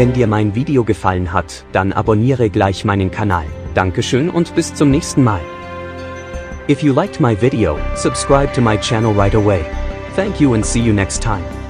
Wenn dir mein Video gefallen hat, dann abonniere gleich meinen Kanal. Dankeschön und bis zum nächsten Mal. If you liked my video, subscribe to my channel right away. Thank you and see you next time.